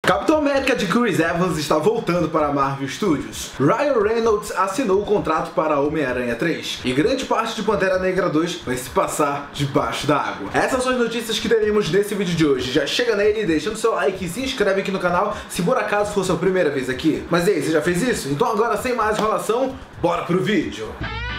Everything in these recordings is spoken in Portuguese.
Capitão América de Chris Evans está voltando para a Marvel Studios. Ryan Reynolds assinou o contrato para Homem-Aranha 3 e grande parte de Pantera Negra 2 vai se passar debaixo da água. Essas são as notícias que teremos nesse vídeo de hoje. Já chega nele, deixando seu like e se inscreve aqui no canal se por acaso for sua primeira vez aqui. Mas e aí, você já fez isso? Então agora, sem mais enrolação, bora pro vídeo!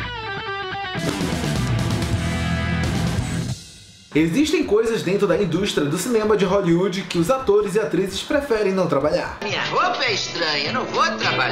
Existem coisas dentro da indústria do cinema de Hollywood que os atores e atrizes preferem não trabalhar. Minha roupa é estranha, eu não vou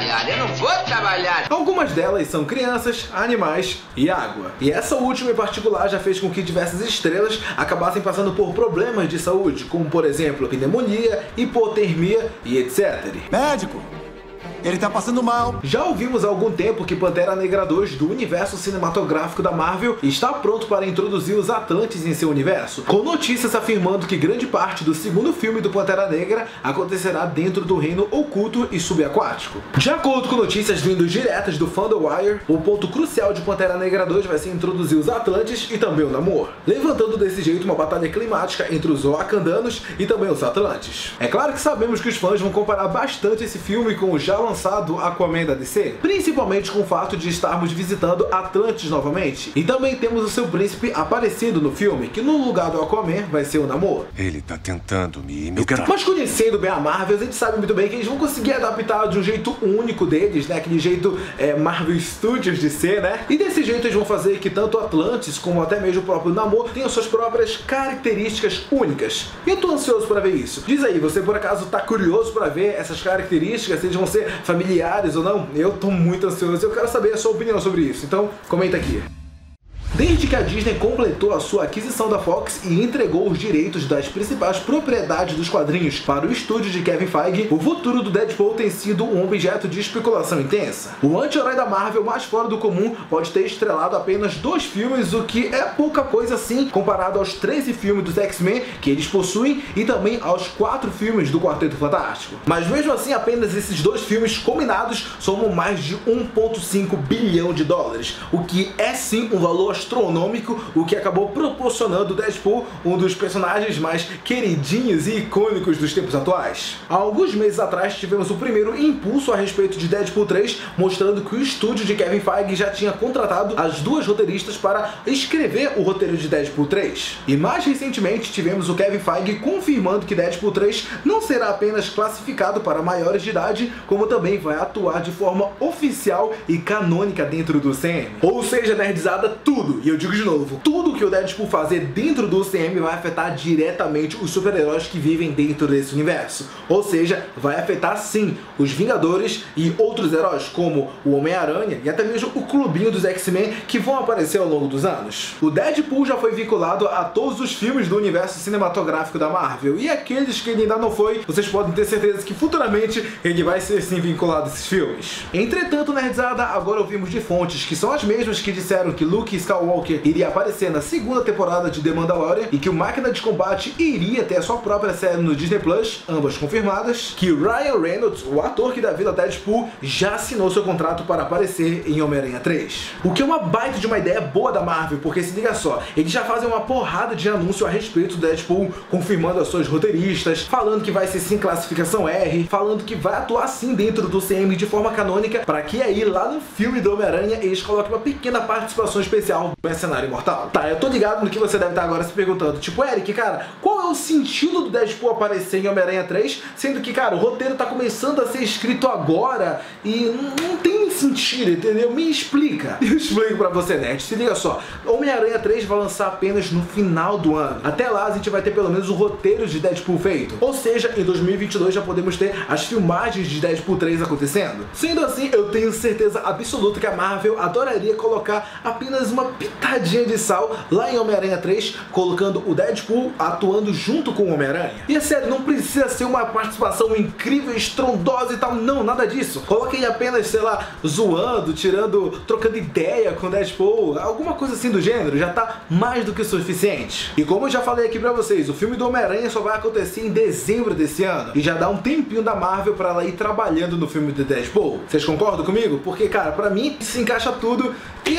trabalhar. Algumas delas são crianças, animais e água. E essa última em particular já fez com que diversas estrelas acabassem passando por problemas de saúde, como por exemplo, pneumonia, hipotermia e etc. Médico! Ele tá passando mal. Já ouvimos há algum tempo que Pantera Negra 2 do universo cinematográfico da Marvel está pronto para introduzir os Atlantes em seu universo, com notícias afirmando que grande parte do segundo filme do Pantera Negra acontecerá dentro do reino oculto e subaquático. De acordo com notícias vindas diretas do fã The Wire, o ponto crucial de Pantera Negra 2 vai ser introduzir os Atlantes e também o Namor, levantando desse jeito uma batalha climática entre os Wakandanos e também os Atlantes. É claro que sabemos que os fãs vão comparar bastante esse filme com o já lançado Aquaman da DC, principalmente com o fato de estarmos visitando Atlantis novamente, e também temos o seu príncipe aparecendo no filme, que no lugar do Aquaman vai ser o Namor. Ele tá tentando me imitar. Mas conhecendo bem a Marvel, a gente sabe muito bem que eles vão conseguir adaptar de um jeito único deles, né, aquele jeito Marvel Studios de ser, né, e desse jeito eles vão fazer que tanto Atlantis como até mesmo o próprio Namor tenham suas próprias características únicas. E eu tô ansioso para ver isso. Diz aí, você por acaso tá curioso para ver essas características, se eles vão ser familiares ou não? Eu tô muito ansioso e eu quero saber a sua opinião sobre isso, então comenta aqui. Desde que a Disney completou a sua aquisição da Fox e entregou os direitos das principais propriedades dos quadrinhos para o estúdio de Kevin Feige, o futuro do Deadpool tem sido um objeto de especulação intensa. O anti-herói da Marvel mais fora do comum pode ter estrelado apenas 2 filmes, o que é pouca coisa assim comparado aos 13 filmes dos X-Men que eles possuem e também aos 4 filmes do Quarteto Fantástico. Mas mesmo assim, apenas esses 2 filmes combinados somam mais de 1,5 bilhão de dólares, o que é sim um valor astronômico, o que acabou proporcionando o Deadpool um dos personagens mais queridinhos e icônicos dos tempos atuais. Há alguns meses atrás tivemos o primeiro impulso a respeito de Deadpool 3, mostrando que o estúdio de Kevin Feige já tinha contratado as 2 roteiristas para escrever o roteiro de Deadpool 3. E mais recentemente tivemos o Kevin Feige confirmando que Deadpool 3 não será apenas classificado para maiores de idade, como também vai atuar de forma oficial e canônica dentro do UCM. Ou seja, nerdizada, tudo, e eu digo de novo, tudo que o Deadpool fazer dentro do UCM vai afetar diretamente os super-heróis que vivem dentro desse universo. Ou seja, vai afetar sim os Vingadores e outros heróis como o Homem-Aranha e até mesmo o clubinho dos X-Men que vão aparecer ao longo dos anos. O Deadpool já foi vinculado a todos os filmes do universo cinematográfico da Marvel, e aqueles que ele ainda não foi, vocês podem ter certeza que futuramente ele vai ser sim vinculado a esses filmes. Entretanto, nerdizada, agora ouvimos de fontes que são as mesmas que disseram que Luke Skywalker iria aparecer na segunda temporada de The Mandalorian e que o Máquina de Combate iria ter a sua própria série no Disney Plus, ambas confirmadas, que Ryan Reynolds, o ator que dá vida a Deadpool, já assinou seu contrato para aparecer em Homem-Aranha 3. O que é uma baita de uma ideia boa da Marvel, porque se liga só, eles já fazem uma porrada de anúncio a respeito do Deadpool, confirmando as suas roteiristas, falando que vai ser sim classificação R, falando que vai atuar sim dentro do CM de forma canônica, para que aí lá no filme do Homem-Aranha eles coloquem uma pequena participação especial do Mercenário Imortal. Tá, eu tô ligado no que você deve estar agora se perguntando, tipo, Eric, cara, qual é o sentido do Deadpool aparecer em Homem-Aranha 3, sendo que, cara, o roteiro tá começando a ser escrito agora e não tem sentido, entendeu? Me explica. Eu explico pra você, nerd. Se liga só, Homem-Aranha 3 vai lançar apenas no final do ano. Até lá a gente vai ter pelo menos o roteiro de Deadpool feito. Ou seja, em 2022 já podemos ter as filmagens de Deadpool 3 acontecendo. Sendo assim, eu tenho certeza absoluta que a Marvel adoraria colocar apenas uma pitadinha de sal lá em Homem-Aranha 3, colocando o Deadpool atuando junto com o Homem-Aranha. E é sério, não precisa ser uma participação incrível, estrondosa e tal, não, nada disso. Coloquem apenas, sei lá, zoando, trocando ideia com o Deadpool, alguma coisa assim do gênero, já tá mais do que suficiente. E como eu já falei aqui pra vocês, o filme do Homem-Aranha só vai acontecer em dezembro desse ano, e já dá um tempinho da Marvel pra ela ir trabalhando no filme do Deadpool. Vocês concordam comigo? Porque, cara, pra mim se encaixa tudo. E é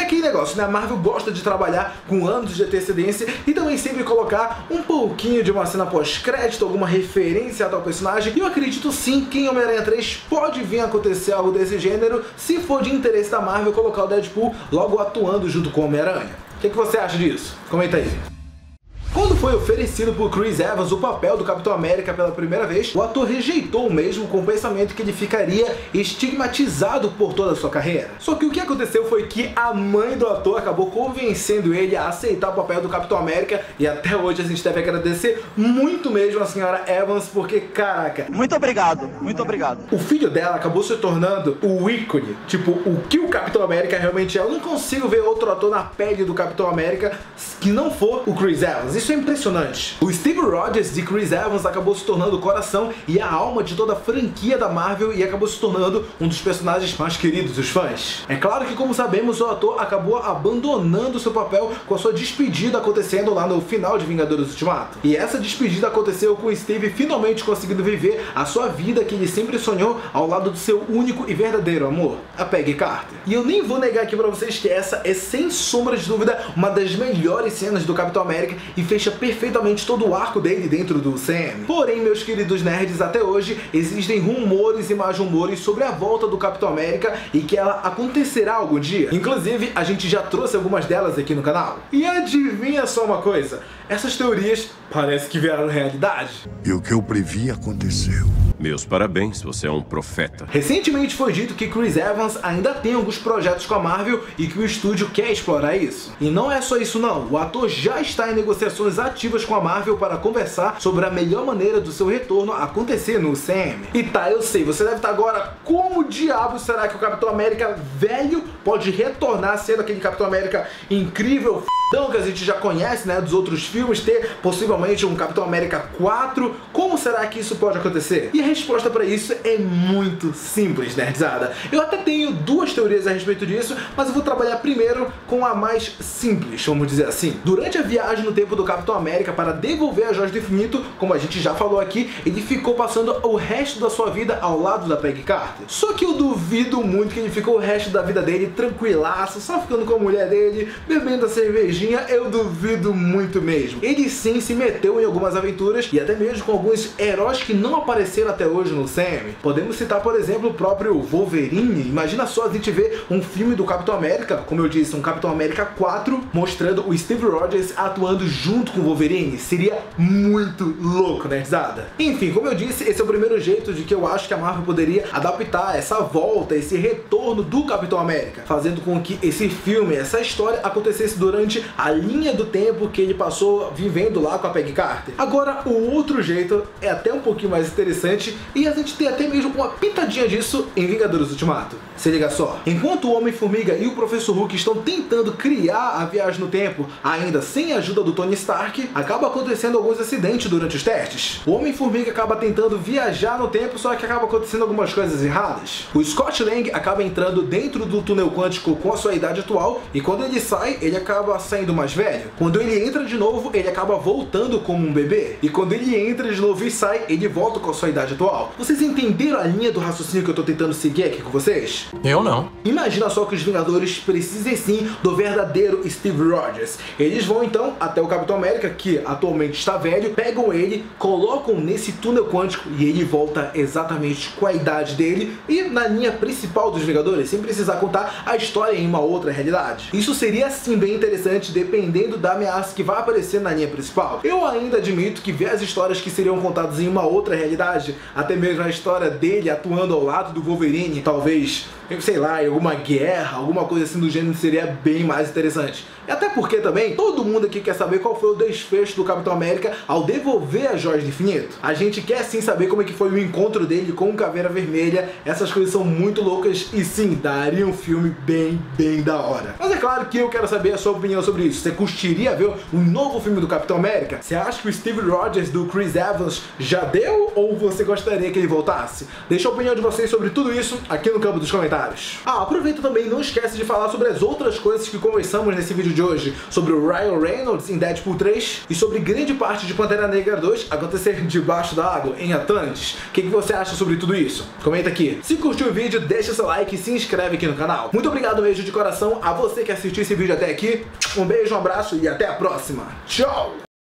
aquele negócio, né? A Marvel gosta de trabalhar com anos de antecedência e também sempre colocar um pouquinho de uma cena pós-crédito, alguma referência a tal personagem. E eu acredito sim que em Homem-Aranha 3 pode vir a acontecer algo desse gênero, se for de interesse da Marvel colocar o Deadpool logo atuando junto com o Homem-Aranha. O que você acha disso? Comenta aí. Quando foi oferecido por Chris Evans o papel do Capitão América pela primeira vez, o ator rejeitou o mesmo com o pensamento que ele ficaria estigmatizado por toda a sua carreira. Só que o que aconteceu foi que a mãe do ator acabou convencendo ele a aceitar o papel do Capitão América, e até hoje a gente deve agradecer muito mesmo a senhora Evans, porque caraca... Muito obrigado, muito obrigado. O filho dela acabou se tornando o ícone, tipo, o que o Capitão América realmente é. Eu não consigo ver outro ator na pele do Capitão América que não for o Chris Evans. Isso é impressionante. O Steve Rogers de Chris Evans acabou se tornando o coração e a alma de toda a franquia da Marvel e acabou se tornando um dos personagens mais queridos dos fãs. É claro que, como sabemos, o ator acabou abandonando seu papel com a sua despedida acontecendo lá no final de Vingadores Ultimato. E essa despedida aconteceu com o Steve finalmente conseguindo viver a sua vida que ele sempre sonhou ao lado do seu único e verdadeiro amor, a Peggy Carter. E eu nem vou negar aqui pra vocês que essa é, sem sombra de dúvida, uma das melhores cenas do Capitão América e fecha perfeitamente todo o arco dele dentro do UCM. Porém, meus queridos nerds, até hoje existem rumores e mais rumores sobre a volta do Capitão América e que ela acontecerá algum dia. Inclusive, a gente já trouxe algumas delas aqui no canal. E adivinha só uma coisa? Essas teorias parece que viraram realidade. E o que eu previ aconteceu. Meus parabéns, você é um profeta. Recentemente foi dito que Chris Evans ainda tem alguns projetos com a Marvel e que o estúdio quer explorar isso. E não é só isso não, o ator já está em negociações ativas com a Marvel para conversar sobre a melhor maneira do seu retorno acontecer no UCM. E tá, eu sei, você deve estar agora, como diabo será que o Capitão América velho pode retornar sendo aquele Capitão América incrível, que a gente já conhece, né, dos outros filmes, ter possivelmente um Capitão América 4, como será que isso pode acontecer? E a resposta para isso é muito simples, nerdzada. Eu até tenho duas teorias a respeito disso, mas eu vou trabalhar primeiro com a mais simples, vamos dizer assim. Durante a viagem no tempo do Capitão América para devolver a Joias do Infinito, como a gente já falou aqui, ele ficou passando o resto da sua vida ao lado da Peggy Carter. Só que eu duvido muito que ele ficou o resto da vida dele tranquilaço, só ficando com a mulher dele, bebendo a cervejinha. Eu duvido muito mesmo. Ele sim se meteu em algumas aventuras e até mesmo com alguns heróis que não apareceram até hoje no UCM. Podemos citar, por exemplo, o próprio Wolverine. Imagina só a gente ver um filme do Capitão América, como eu disse, um Capitão América 4, mostrando o Steve Rogers atuando junto com o Wolverine. Seria muito louco, né, risada? Enfim, como eu disse, esse é o primeiro jeito de que eu acho que a Marvel poderia adaptar essa volta, esse retorno do Capitão América, fazendo com que esse filme, essa história acontecesse durante a linha do tempo que ele passou vivendo lá com a Peggy Carter. Agora, o outro jeito é até um pouquinho mais interessante e a gente tem até mesmo uma pitadinha disso em Vingadores Ultimato. Se liga só. Enquanto o Homem-Formiga e o Professor Hulk estão tentando criar a viagem no tempo, ainda sem a ajuda do Tony Stark, acaba acontecendo alguns acidentes durante os testes. O Homem-Formiga acaba tentando viajar no tempo, só que acaba acontecendo algumas coisas erradas. O Scott Lang acaba entrando dentro do túnel quântico com a sua idade atual e quando ele sai, ele acaba saindo mais velho. Quando ele entra de novo, ele acaba voltando como um bebê. E quando ele entra de novo e sai, ele volta com a sua idade atual. Vocês entenderam a linha do raciocínio que eu tô tentando seguir aqui com vocês? Eu não. Imagina só que os Vingadores precisem sim do verdadeiro Steve Rogers. Eles vão então até o Capitão América, que atualmente está velho, pegam ele, colocam nesse túnel quântico e ele volta exatamente com a idade dele e na linha principal dos Vingadores, sem precisar contar a história em uma outra realidade. Isso seria sim bem interessante dependendo da ameaça que vai aparecer na linha principal. Eu ainda admito que ver as histórias que seriam contadas em uma outra realidade, até mesmo a história dele atuando ao lado do Wolverine, talvez, sei lá, em alguma guerra, alguma coisa assim do gênero, seria bem mais interessante. E até porque também, todo mundo aqui quer saber qual foi o desfecho do Capitão América ao devolver as Joias do Infinito. A gente quer sim saber como é que foi o encontro dele com o Caveira Vermelha. Essas coisas são muito loucas e sim, daria um filme bem da hora. Mas é claro que eu quero saber a sua opinião sobre sobre isso. Você curtiria ver um novo filme do Capitão América? Você acha que o Steve Rogers do Chris Evans já deu ou você gostaria que ele voltasse? Deixa a opinião de vocês sobre tudo isso aqui no campo dos comentários. Aproveita também, não esquece de falar sobre as outras coisas que conversamos nesse vídeo de hoje, sobre o Ryan Reynolds em Deadpool 3 e sobre grande parte de Pantera Negra 2 acontecer debaixo da água, em Atlantis. O que você acha sobre tudo isso? Comenta aqui. Se curtiu o vídeo, deixa seu like e se inscreve aqui no canal. Muito obrigado mesmo de coração a você que assistiu esse vídeo até aqui. Um beijo, um abraço e até a próxima. Tchau!